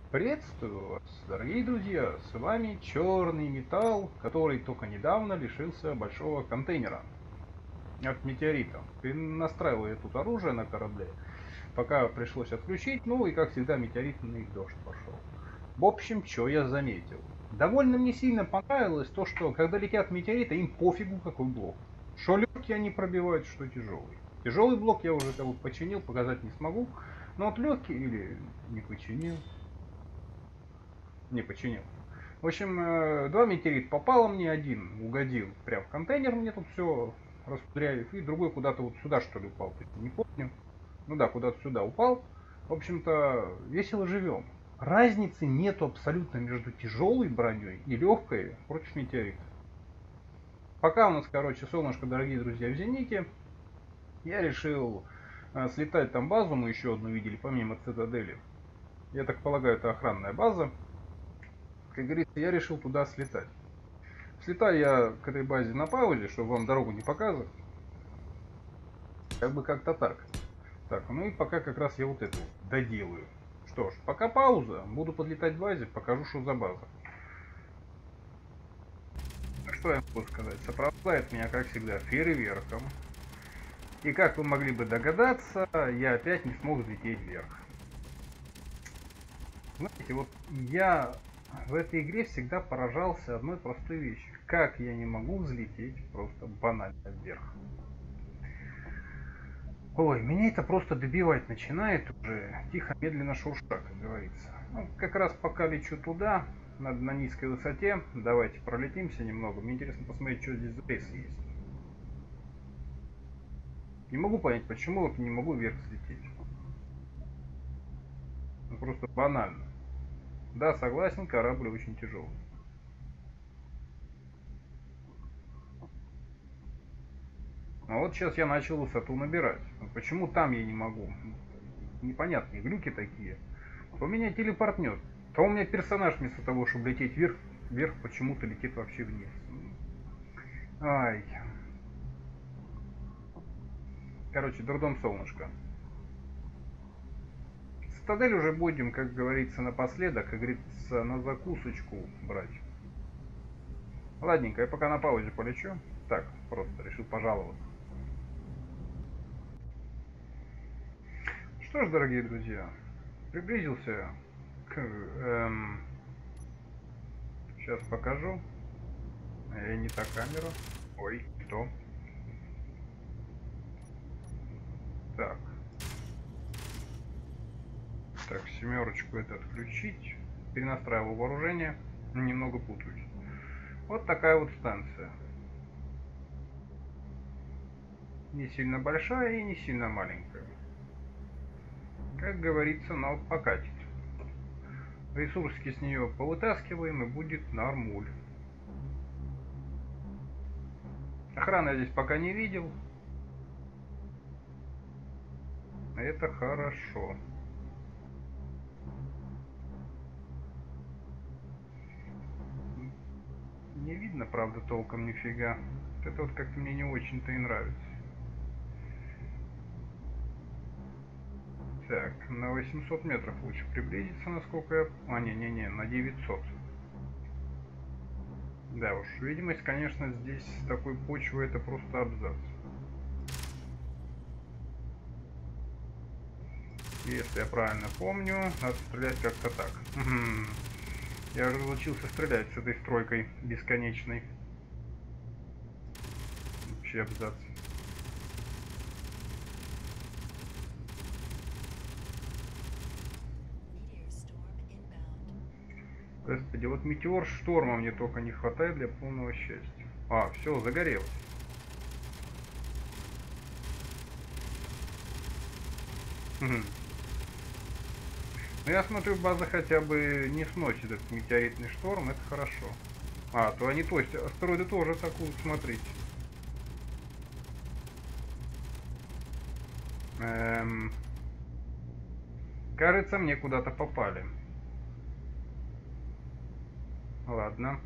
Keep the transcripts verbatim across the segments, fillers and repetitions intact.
Приветствую вас, дорогие друзья! С вами Черный Металл, который только недавно лишился большого контейнера от метеорита. Настраивал я тут оружие на корабле, пока пришлось отключить, ну и как всегда метеоритный дождь пошел. В общем, что я заметил? Довольно мне сильно понравилось то, что когда летят метеориты, им пофигу какой блок. Что легкий они пробивают, что тяжелый. Тяжелый блок я уже как бы починил, показать не смогу, но вот легкий или не починил. Не починил. В общем, э, два метеорита попало мне, один угодил прям в контейнер, мне тут все распудряев, и другой куда-то вот сюда что ли упал, не помню. Ну да, куда-то сюда упал. В общем-то, весело живем. Разницы нету абсолютно между тяжелой броней и легкой против метеорита. Пока у нас, короче, солнышко, дорогие друзья, в зените, я решил э, слетать там базу, мы еще одну видели, помимо цитадели. Я так полагаю, это охранная база. Как говорится, я решил туда слетать. Слетаю я к этой базе на паузе, чтобы вам дорогу не показывать. Как бы как-то так. Так, ну и пока как раз я вот это вот доделаю. Что ж, пока пауза. Буду подлетать к базе, покажу, что за база. Что я могу сказать? Сопровождает меня, как всегда, фейерверком. И как вы могли бы догадаться, я опять не смог взлететь вверх. Знаете, вот я в этой игре всегда поражался одной простой вещью. Как я не могу взлететь просто банально вверх. Ой, меня это просто добивать начинает уже, тихо, медленно шурша, как говорится. Ну, как раз пока лечу туда, на, на низкой высоте, давайте пролетимся немного. Мне интересно посмотреть, что здесь за рейс есть. Не могу понять, почему вот не могу вверх слететь. Ну, просто банально. Да, согласен, корабль очень тяжелый. А вот сейчас я начал высоту набирать. Почему там я не могу? Непонятные глюки такие. То меня телепортнет, то у меня персонаж вместо того, чтобы лететь вверх, вверх почему-то летит вообще вниз. Ай. Короче, дурдом солнышко. Цитадель уже будем, как говорится, напоследок, как говорится, на закусочку брать. Ладненько, я пока на паузе полечу. Так, просто решил пожаловаться. Что ж, дорогие друзья, приблизился к... Эм, сейчас покажу. Я не та камера. Ой, кто? Так. Так, семерочку это отключить. Перенастраивал вооружение. Немного путаюсь. Вот такая вот станция. Не сильно большая и не сильно маленькая. Как говорится, на покатить. Ресурски с нее повытаскиваем, и будет нормуль. Охраны я здесь пока не видел. Это хорошо. Не видно, правда, толком нифига. Вот это вот как-то мне не очень-то и нравится. Так, на восемьсот метров лучше приблизиться, насколько я... А, не-не-не, на девятьсот. Да уж, видимость, конечно, здесь с такой почвы это просто абзац. Если я правильно помню, надо стрелять как-то так. Я уже разучился стрелять с этой стройкой бесконечной. Вообще абзац. Господи, вот метеор шторма мне только не хватает для полного счастья. А, все, загорелось. Угу. Ну я смотрю, база хотя бы не сносит этот метеоритный шторм, это хорошо. А, то они, то есть астероиды тоже атакуют, смотрите. Эм... Кажется, мне куда-то попали. Ладно.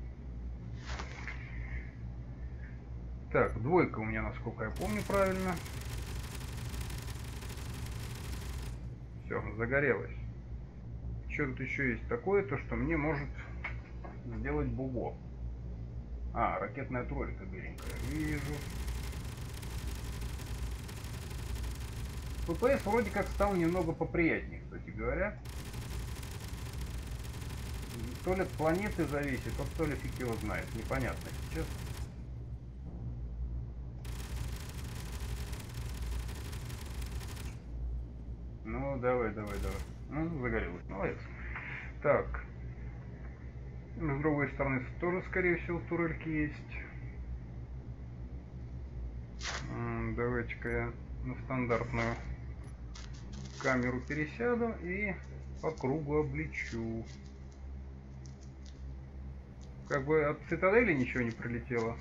Так, двойка у меня, насколько я помню правильно. Все, загорелась. что тут еще есть такое, то что мне может сделать Буго. А, ракетная тройка беленькая. Вижу. пэ пэ эс вроде как стал немного поприятнее, кстати говоря. То ли от планеты зависит, а то ли фиг его знает. Непонятно сейчас. Ну, давай, давай, давай. Ну, загорелось. Молодец. Так. С другой стороны тоже, скорее всего, турельки есть. Давайте-ка я на стандартную камеру пересяду и по кругу облечу. Как бы от цитадели ничего не прилетело.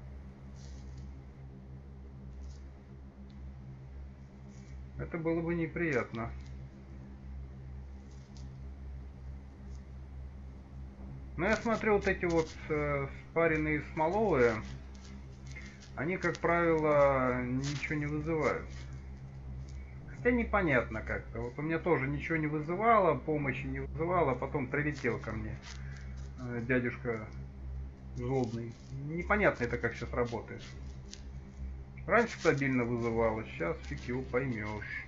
Это было бы неприятно. Но я смотрю, вот эти вот э, спаренные смоловые, они, как правило, ничего не вызывают. Хотя непонятно как-то. Вот у меня тоже ничего не вызывало, помощи не вызывало, а потом прилетел ко мне э, дядюшка злобный. Непонятно это как сейчас работает. Раньше стабильно вызывало, сейчас фиг его поймешь.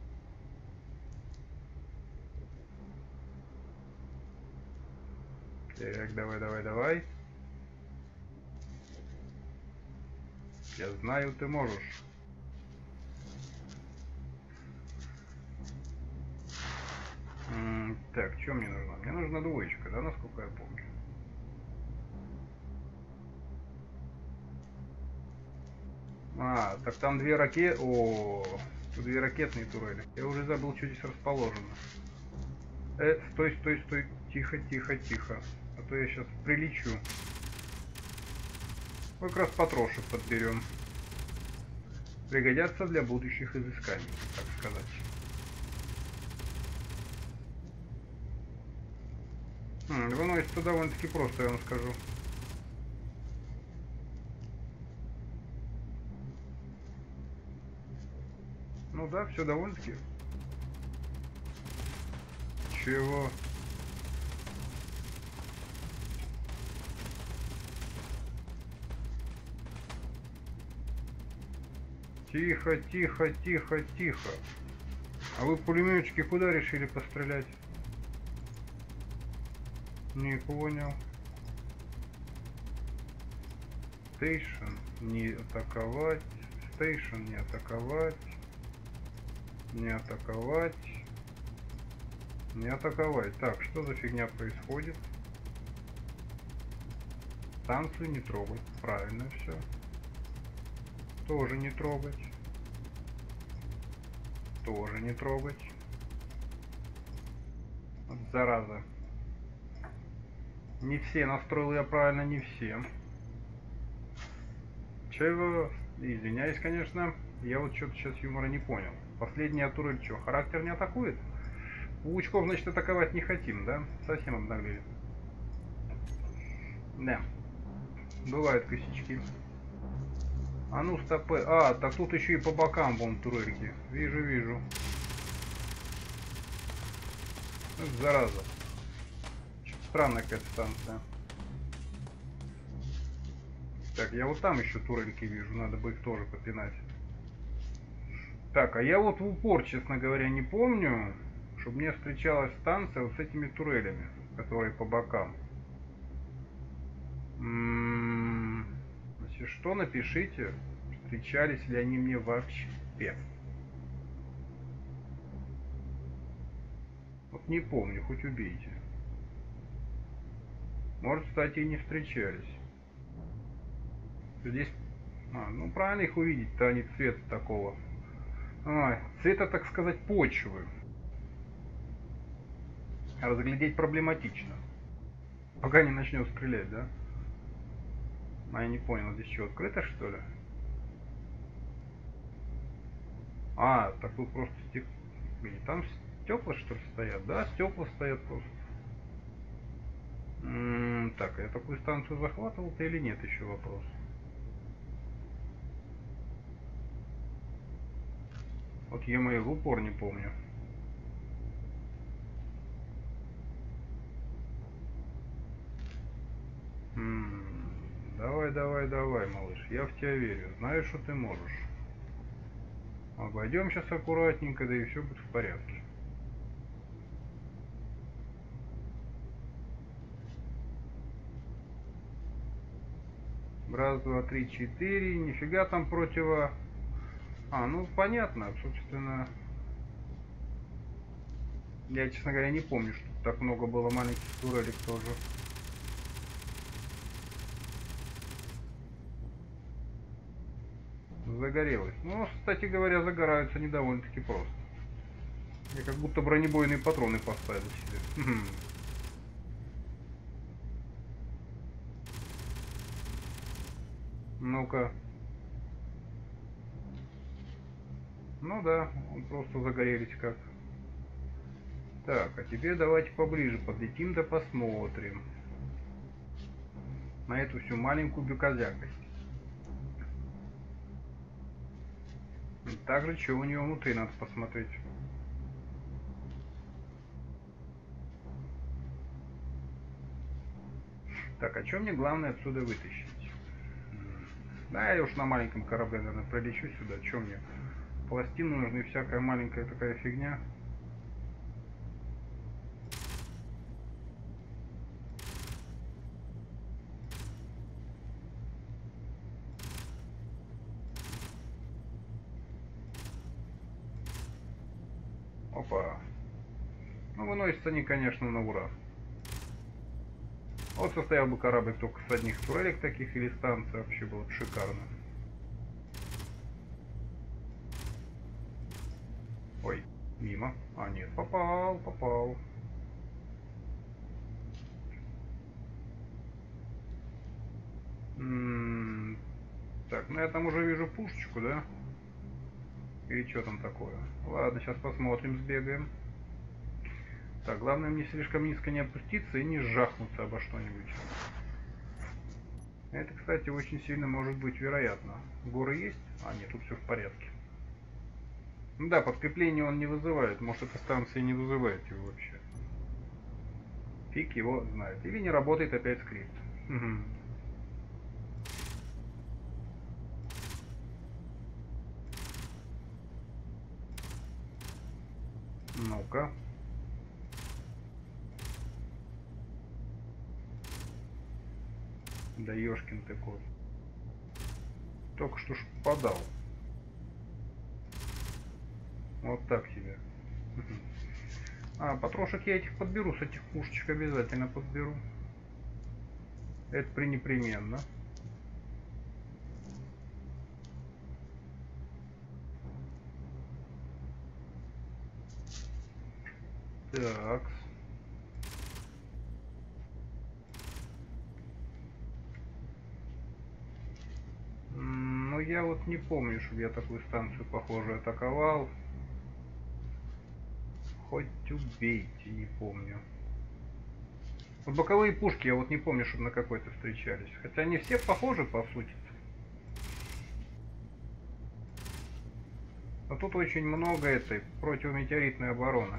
Так, давай, давай, давай. Я знаю, ты можешь. М -м, так, что мне нужно? Мне нужна двоечка, да, насколько я помню. А, так там две ракеты. О, тут две ракетные турели. Я уже забыл, что здесь расположено. Э, стой, стой, стой. Тихо, тихо, тихо. А то я сейчас прилечу. Мы как раз потрошек подберем. Пригодятся для будущих изысканий, так сказать. Хм, выносится довольно-таки просто, я вам скажу. Ну да, все довольно-таки. Чего? Тихо, тихо, тихо, тихо. А вы пулеметчики куда решили пострелять? Не понял. Стейшн не атаковать. Стейшн не атаковать. Не атаковать. Не атаковать. Так, что за фигня происходит? Станцию не трогать. Правильно все. Тоже не трогать. Тоже не трогать. Вот зараза. Не все настроил я правильно, не все. Чего? Извиняюсь, конечно. Я вот что-то сейчас юмора не понял. Последняя турель что, характер не атакует? Паучков, значит, атаковать не хотим, да? Совсем обнаглели. Да. Бывают косячки. А ну, стопы. А, так тут еще и по бокам вон турельки. Вижу, вижу. Это зараза. Что-то странная какая-то станция. Так, я вот там еще турельки вижу. Надо бы их тоже попинать. Так, а я вот в упор, честно говоря, не помню, чтобы мне встречалась станция вот с этими турелями, которые по бокам. М-м-м, если что, напишите, встречались ли они мне вообще. Вот не помню, хоть убейте. Может, кстати, и не встречались. Здесь... А, ну, правильно их увидеть-то, они цвета такого. А, цвета, так сказать, почвы. Разглядеть проблематично. Пока не начнет стрелять, да? А я не понял, здесь что, открыто, что ли? А, так тут просто стек... Там стекла, что ли, стоят? Да, стекла стоят просто. М-м, так, я такую станцию захватывал-то или нет, еще вопрос. Вот e-mail в упор не помню. давай, давай, давай, малыш. Я в тебя верю. Знаю, что ты можешь. Обойдем сейчас аккуратненько, да и все будет в порядке. Раз, два, три, четыре. Нифига там противо... А, ну понятно, собственно... Я, честно говоря, не помню, что так много было маленьких турелек тоже. Загорелось. Ну, кстати говоря, загораются они довольно-таки просто. Я как будто бронебойные патроны поставил себе. Ну-ка. Ну да, он просто загорелись как. Так, а теперь давайте поближе подлетим да посмотрим на эту всю маленькую бекозякость. Также, что у него внутри, надо посмотреть. Так, а что мне главное отсюда вытащить? Да, я уж на маленьком корабле, наверное, пролечу сюда. Что мне? Пластины нужны, всякая маленькая такая фигня. Опа. Ну, выносятся они, конечно, на ура. Вот состоял бы корабль только с одних турелек таких или станций, вообще было бы шикарно. Ой, мимо. А, нет, попал, попал. М-м-м. Так, ну я там уже вижу пушечку, да? Или что там такое? Ладно, сейчас посмотрим, сбегаем. Так, главное мне слишком низко не опуститься и не сжахнуться обо что-нибудь. Это, кстати, очень сильно может быть вероятно. Горы есть? А, нет, тут все в порядке. Ну да, подкрепление он не вызывает. Может, эта станция не вызывает его вообще. Фиг его знает. Или не работает опять скрипт. Угу. Ну-ка. Да ёшкин ты кот. Только что ж подал. Вот так себе. А, потрошек я этих подберу, с этих пушечек обязательно подберу. Это пренепременно. Так. Ну, я вот не помню, чтобы я такую станцию, похоже, атаковал. Хоть убейте, не помню. Вот боковые пушки я вот не помню, чтобы на какой-то встречались. Хотя они все похожи, по сути. Но тут очень много этой противометеоритной обороны.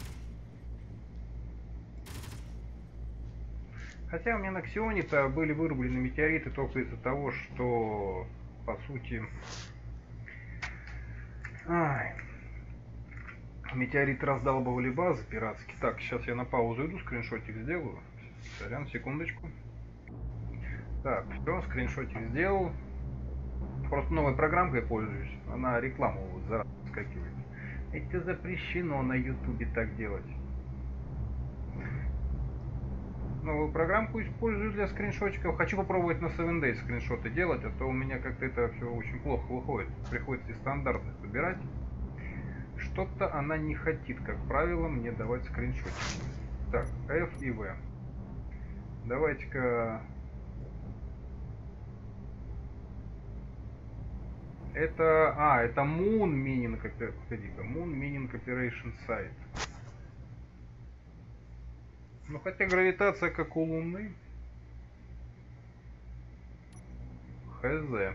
Хотя у меня на Ксионе-то были вырублены метеориты только из-за того, что, по сути... Ай... Метеорит раздалбывали базы пиратские. Так, сейчас я на паузу иду, скриншотик сделаю. Сорян, секундочку. Так, все, скриншотик сделал. Просто новой программкой пользуюсь. Она рекламу вот зараза скакивает. Это запрещено на ютубе так делать. Новую программку использую для скриншотиков. Хочу попробовать на севен дейс скриншоты делать, а то у меня как-то это все очень плохо выходит. Приходится и стандартных выбирать. Что-то она не хочет, как правило, мне давать скриншотики. Так, F и V. Давайте-ка... Это... А, это Moon Mining... Погоди-ка. Moon Mining Operation Site. Ну, хотя гравитация как у Луны. Хз.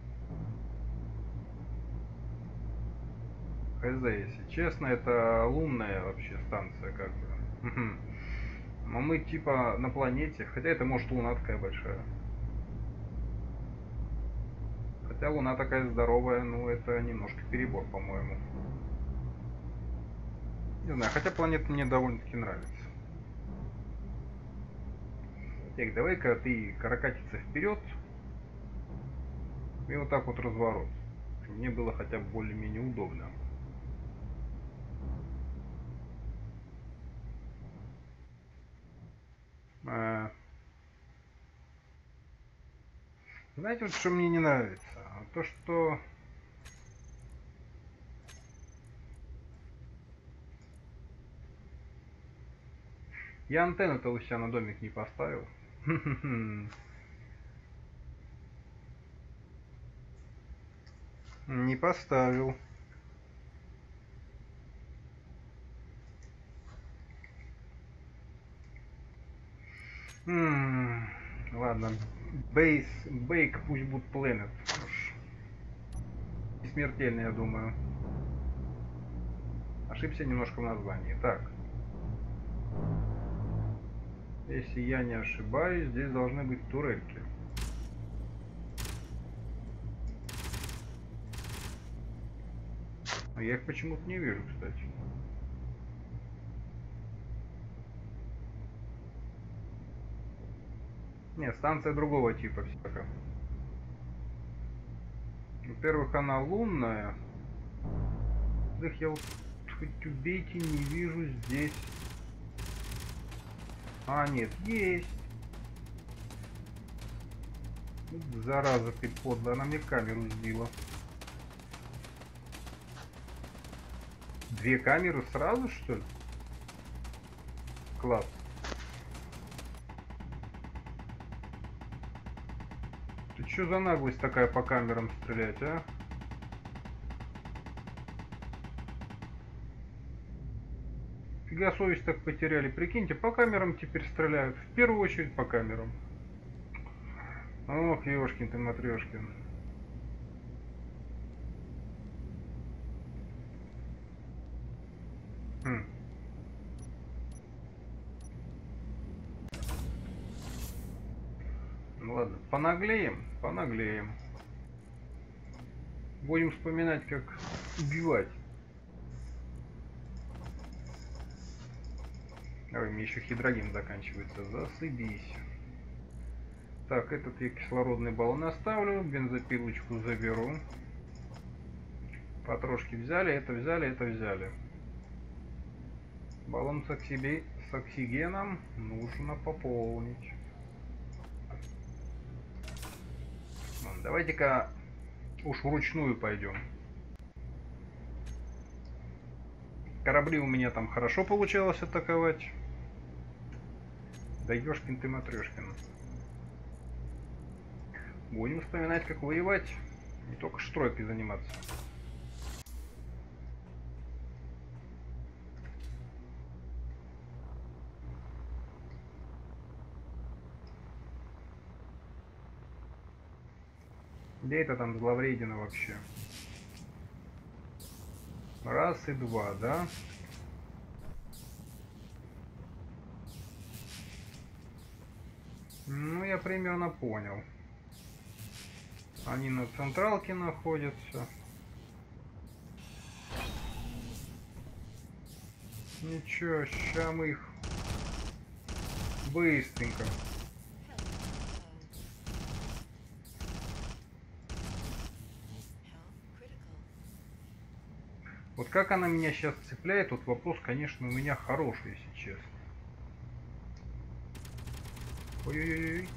Хз, если честно, это лунная вообще станция, как бы. Но мы типа на планете, хотя это может луна такая большая. Хотя луна такая здоровая, ну это немножко перебор, по-моему. Не знаю, хотя планета мне довольно-таки нравится. Так, давай-ка ты каракатица вперед. И вот так вот разворот. Мне было хотя бы более-менее удобно. А... Знаете, вот что мне не нравится? То, что... Я антенну-то у себя на домик не поставил. Не поставил. М-м, ладно. Бейс, бейк, пусть будет Planet. Смертельно, я думаю. Ошибся немножко в названии. Так. Если я не ошибаюсь, здесь должны быть турельки. Но я их почему-то не вижу, кстати. Нет, станция другого типа всякая. Во-первых, она лунная. Их я вот хоть убейте, не вижу здесь. А, нет, есть. Зараза ты подлая, она мне камеру сбила. Две камеры сразу, что ли? Класс. Ты чё за наглость такая по камерам стрелять, а? Фига совесть так потеряли. Прикиньте, по камерам теперь стреляют. В первую очередь по камерам. Ох, ёшкин ты, матрёшкин. Хм. Ну ладно, понаглеем, понаглеем. Будем вспоминать, как убивать. Ой, мне еще хидроген заканчивается. Засыбись. Так, этот я кислородный баллон оставлю, бензопилочку заберу. Потрошки взяли, это взяли, это взяли. Баллон с, оксиби... с оксигеном нужно пополнить. Давайте-ка уж вручную пойдем. Корабли у меня там хорошо получалось атаковать. Да ёшкин ты, матрешкин. Будем вспоминать, как воевать. Не только стройкой заниматься. Где это там зловредина вообще? Раз и два, да? Ну, я примерно понял. Они на централке находятся. Ничего, ща мы их быстренько. Вот как она меня сейчас цепляет, вот вопрос, конечно, у меня хороший, если честно. Ой-ой-ой.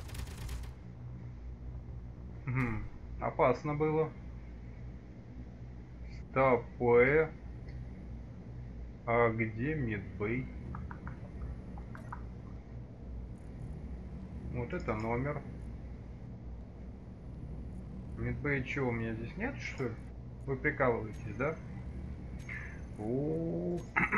Угу. Опасно было. Стопэ. А где медбей? Вот это номер. Медбей чего, у меня здесь нет, что ли? Вы прикалываетесь, да? О,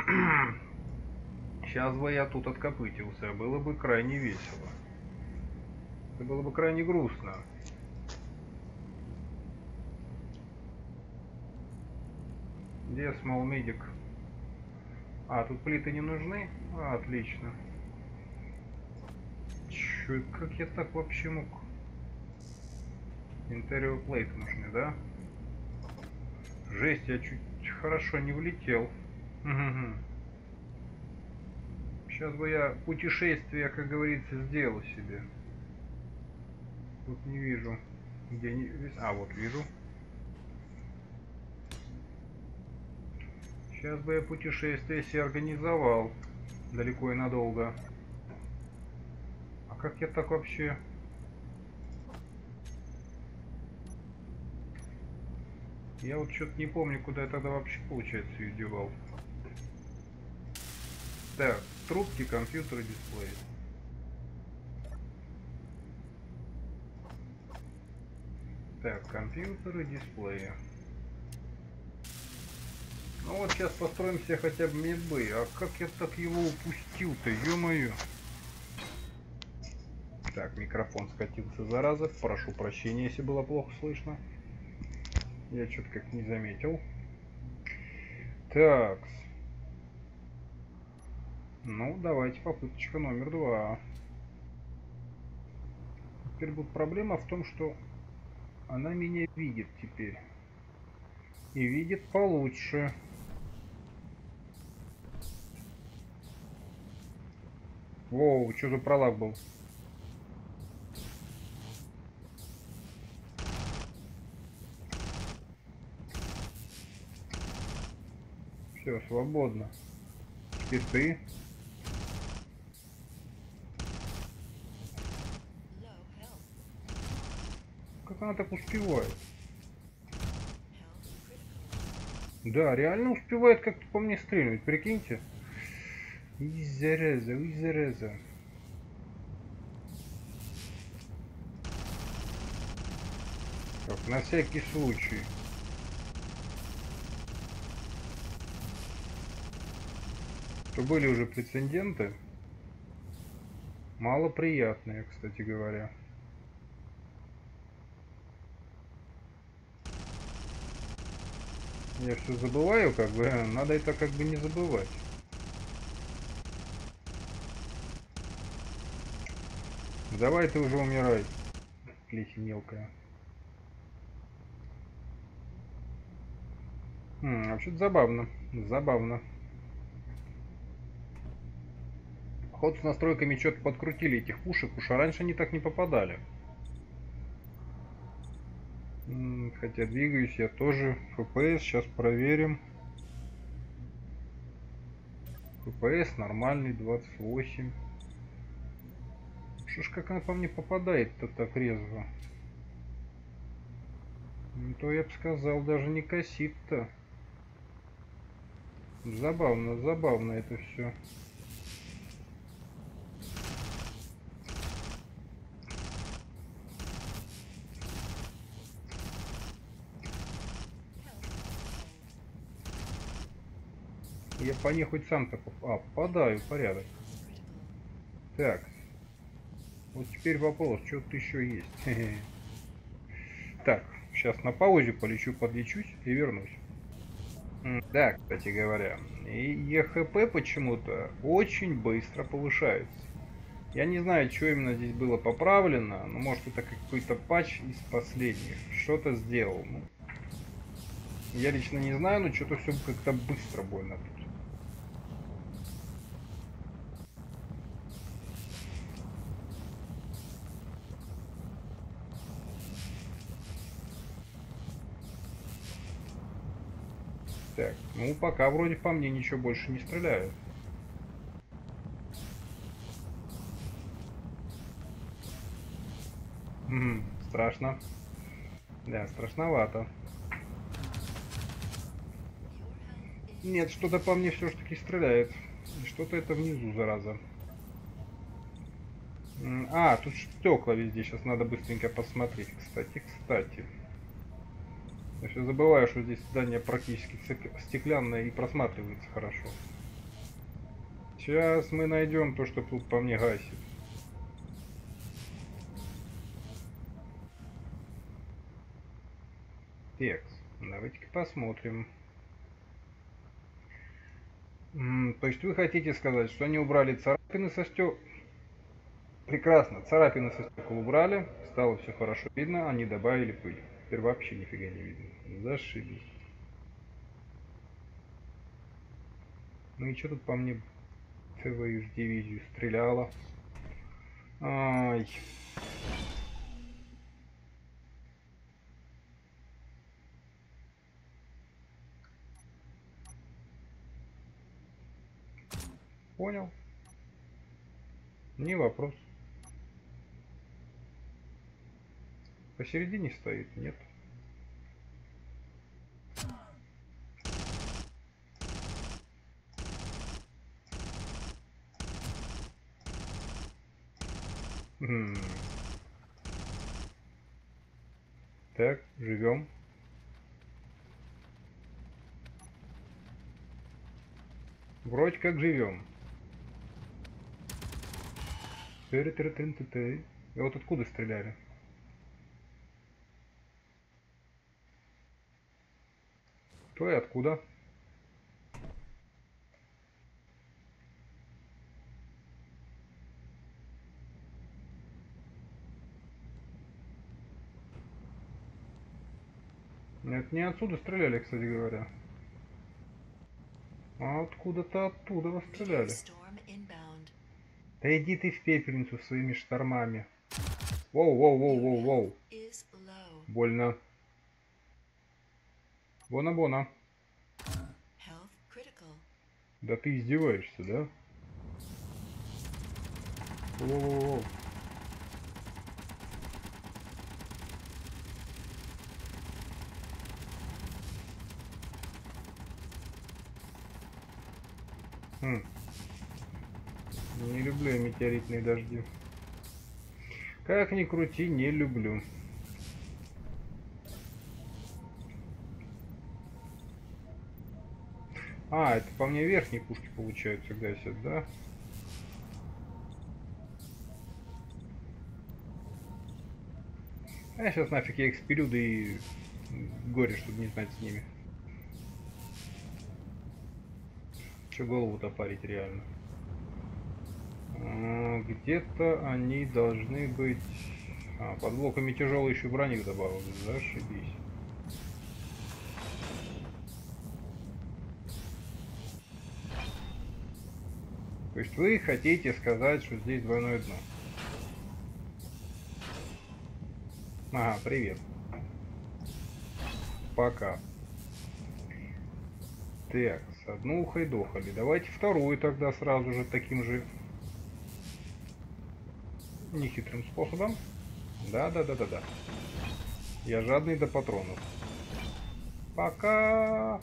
сейчас бы я тут откопытился, было бы крайне весело. Это было бы крайне грустно. Где Small Medic? А, тут плиты не нужны? А, отлично. Чё, как я так вообще мог? Интерио плейт нужны, да? Жесть, я чуть хорошо не влетел. Угу. Сейчас бы я путешествие, как говорится, сделал себе. Тут не вижу. Где не... А, вот вижу. Сейчас бы я путешествие себе организовал. Далеко и надолго. А как я так вообще... Я вот что-то не помню, куда я тогда вообще, получается, ее девал. Так, трубки, компьютеры, дисплей. Так, компьютеры, дисплеи. Ну вот сейчас построим себе хотя бы медбэй. А как я так его упустил-то, ё-моё. Так, микрофон скатился, зараза. Прошу прощения, если было плохо слышно. Я что-то как не заметил. Так. Ну, давайте попыточка номер два. Теперь будет проблема в том, что она меня видит теперь. И видит получше. Воу, что за пролаг был? Все, свободно. Теперь ты. Как она так успевает? Да, реально успевает как-то по мне стрельнуть, прикиньте. И зараза, и зараза. Так, на всякий случай. То были уже прецеденты. Малоприятные, кстати говоря. Я все забываю, как бы, надо это как бы не забывать. Давай ты уже умирай, плесень мелкая. Хм, вообще-то забавно, забавно. Ход с настройками что-то подкрутили этих пушек, уж раньше они так не попадали. Хотя двигаюсь я тоже. эф пи эс, сейчас проверим. эф пи эс нормальный, двадцать восемь. Что ж, как она по мне попадает-то так резво? Ну, то я бы сказал, даже не косит-то. Забавно, забавно это все. Я по ней хоть сам-то поп... а, попадаю, порядок. Так. Вот теперь вопрос, что тут еще есть. Так, сейчас на паузе полечу, подлечусь и вернусь. Да, кстати говоря, и и эйч пи почему-то очень быстро повышается. Я не знаю, что именно здесь было поправлено, но может это какой-то патч из последних. Что-то сделал. Ну, я лично не знаю, но что-то все как-то быстро больно тут. Так, ну пока вроде по мне ничего больше не стреляют. Угу, страшно. Да, страшновато. Нет, что-то по мне все-таки стреляет. Что-то это внизу, зараза. А, тут стекла везде. Сейчас надо быстренько посмотреть. Кстати, кстати. Я все забываю, что здесь здание практически стеклянное и просматривается хорошо. Сейчас мы найдем то, что тут по мне гасит. Текст. Давайте-ка посмотрим. М, то есть вы хотите сказать, что они убрали царапины со стек... Прекрасно. Царапины со стекол убрали. Стало все хорошо видно. Они добавили пыль. Теперь вообще нифига не видно. Зашибись. Ну и что тут по мне твою ж дивизию стреляла? Ай. Понял. Не вопрос. Посередине стоит? Нет. М. Так, живем. Вроде как живем. Ты-ты-ты-ты-ты. И вот откуда стреляли? Кто и откуда? Нет, не отсюда стреляли, кстати говоря. А откуда-то оттуда вас стреляли. Да иди ты в пепельницу своими штормами. Воу-воу-воу-воу-воу. Больно. Бона-бона. Да ты издеваешься, да? Воу-воу-воу. Хм. Не люблю я метеоритные дожди. Как ни крути, не люблю. А, это по мне верхние пушки получаются гасят, да? А сейчас нафиг я их спилю, да и горе, чтобы не знать с ними. Че голову-то парить реально? А, где-то они должны быть... А, под блоками тяжелый еще броник добавил. Зашибись. То есть вы хотите сказать, что здесь двойное дно? Ага, привет. Пока. Так, с одну ухайдохали. Давайте вторую тогда сразу же таким же нехитрым способом. Да-да-да-да-да. Я жадный до патронов. Пока.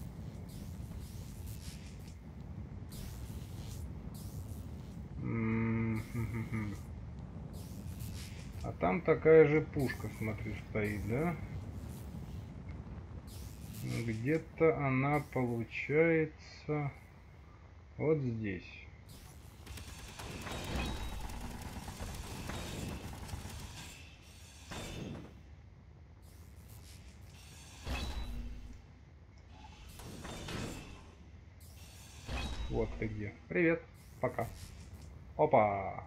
А там такая же пушка, смотри, стоит, да? Где-то она получается вот здесь. Вот ты где. Привет. Пока. Опа.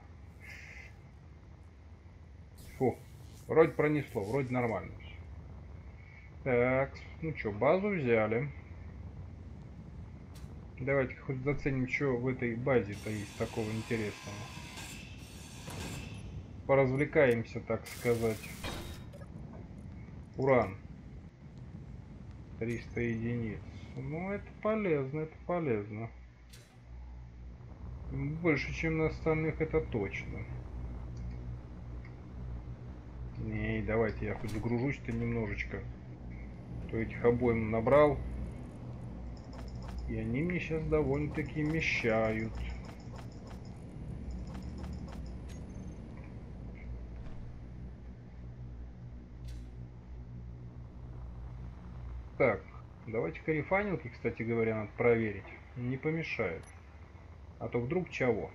Фу. Вроде пронесло, вроде нормально все. Так, ну что, базу взяли. Давайте хоть заценим, что в этой базе-то есть такого интересного. Поразвлекаемся, так сказать. Уран. триста единиц. Ну, это полезно, это полезно. Больше, чем на остальных, это точно. Не, давайте я хоть загружусь-то немножечко. То этих обоим набрал. И они мне сейчас довольно-таки мешают. Так, давайте-ка рефайнилки, кстати говоря, надо проверить. Не помешает. А то вдруг чего.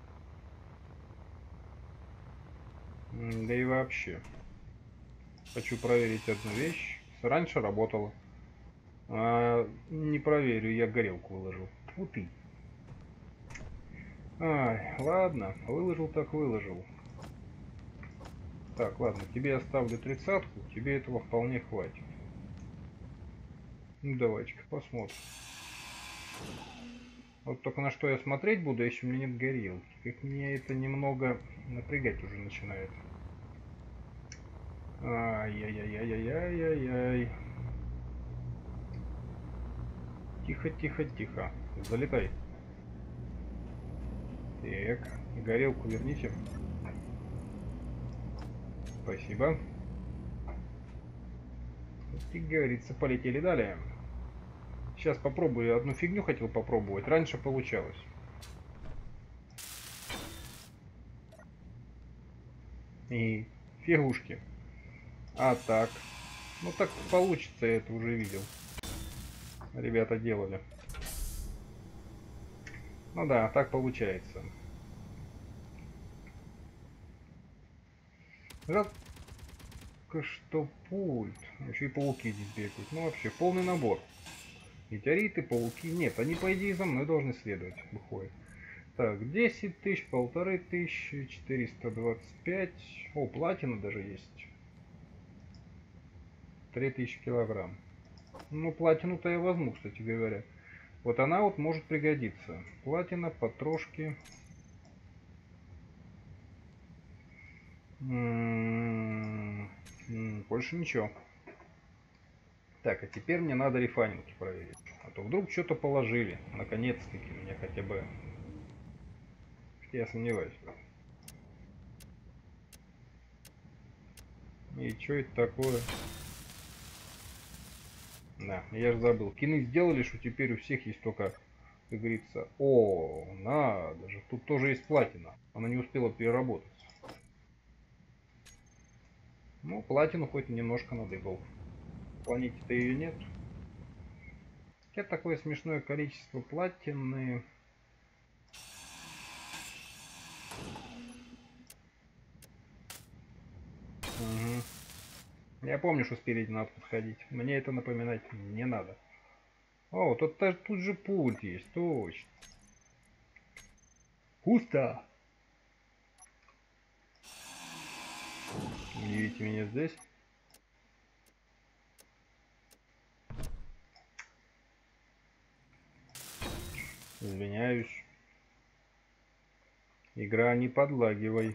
Да и вообще. Хочу проверить одну вещь. Раньше работала. А, не проверю, я горелку выложил. Тьфу ты. Ай, ладно, выложил так выложил. Так, ладно, тебе оставлю тридцатку, тебе этого вполне хватит. Ну давайте-ка посмотрим. Вот только на что я смотреть буду, если у меня нет горелки. Как меня это немного напрягать уже начинает. Ай-яй-яй-яй-яй-яй-яй. Тихо, тихо, тихо. Залетай. Так, горелку верните. Спасибо. Как говорится, полетели далее. Сейчас попробую. Одну фигню хотел попробовать. Раньше получалось. И фигушки. А так. Ну так получится, я это уже видел. Ребята делали. Ну да, так получается. Жалко, что пульт. Еще и пауки здесь бегают. Ну вообще, полный набор. Метеориты, пауки. Нет, они по идее за мной должны следовать. Выходит. Так, десять тысяч, полторы тысячи, четыреста двадцать пять. О, платина даже есть. три тысячи килограмм. Ну, платину-то я возьму, кстати говоря. Вот она вот может пригодиться. Платина, потрошки. М-м-м, больше ничего. Так, а теперь мне надо рефайнинги проверить. А то вдруг что-то положили. Наконец-таки мне хотя бы... Я сомневаюсь. И что это такое? Да, я же забыл. Кины сделали, что теперь у всех есть только, как говорится, о, надо же, тут тоже есть платина. Она не успела переработаться. Ну, платину хоть немножко надыбал. В планете-то ее нет. Хотя такое смешное количество платины. Угу. Я помню, что спереди надо подходить. Мне это напоминать не надо. О, тут, тут же пульт есть, точно. Пусто. Не видите меня здесь? Извиняюсь. Игра, не подлагивай.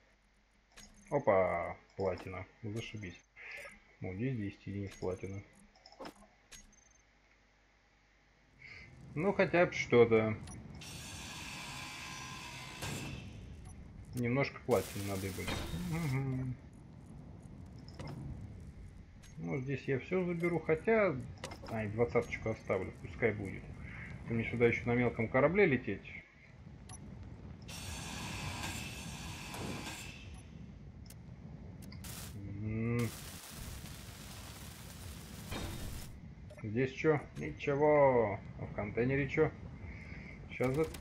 Опа, платина. Зашибись. Ну, здесь десять единиц платины. Ну, хотя бы что-то. Немножко платины надыбали. Угу. Ну, здесь я все заберу, хотя... Ай, двадцаточку оставлю, пускай будет. Мне сюда еще на мелком корабле лететь. Здесь что? Ничего. А в контейнере что? Сейчас за...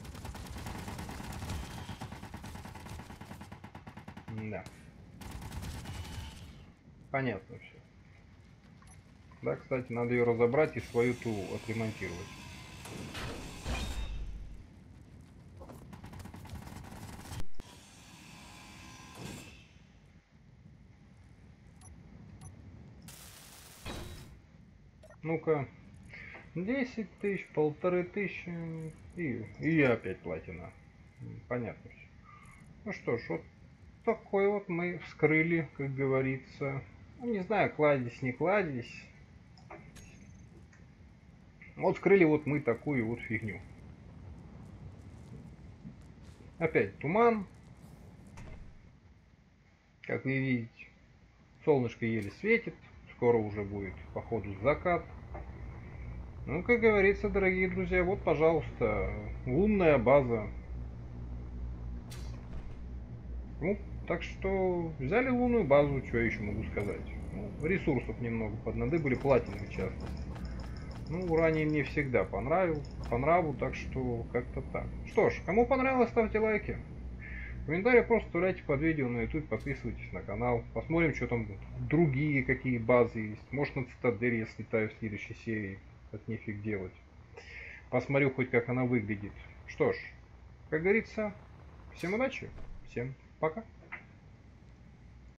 Да. Понятно все. Да, кстати, надо ее разобрать и свою ту отремонтировать. Ну-ка. десять тысяч, полторы тысячи и, и опять платина. Понятно все. Ну что ж, вот такой вот мы вскрыли, как говорится. Ну, не знаю, кладезь, не кладезь. Вот вскрыли вот мы такую вот фигню. Опять туман. Как вы видите, солнышко еле светит. Скоро уже будет, походу, закат. Ну, как говорится, дорогие друзья, вот, пожалуйста, лунная база. Ну, так что взяли лунную базу, что я еще могу сказать. Ну, ресурсов немного поднадыбали, платины в частности. Ну, ураний мне всегда понравил, по нраву, так что как-то так. Что ж, кому понравилось, ставьте лайки. Комментарии просто оставляйте под видео на YouTube, подписывайтесь на канал. Посмотрим, что там другие какие базы есть. Может, на Цитадель я слетаю в следующей серии. От нефиг делать. Посмотрю хоть как она выглядит. Что ж, Как говорится, всем удачи, всем пока.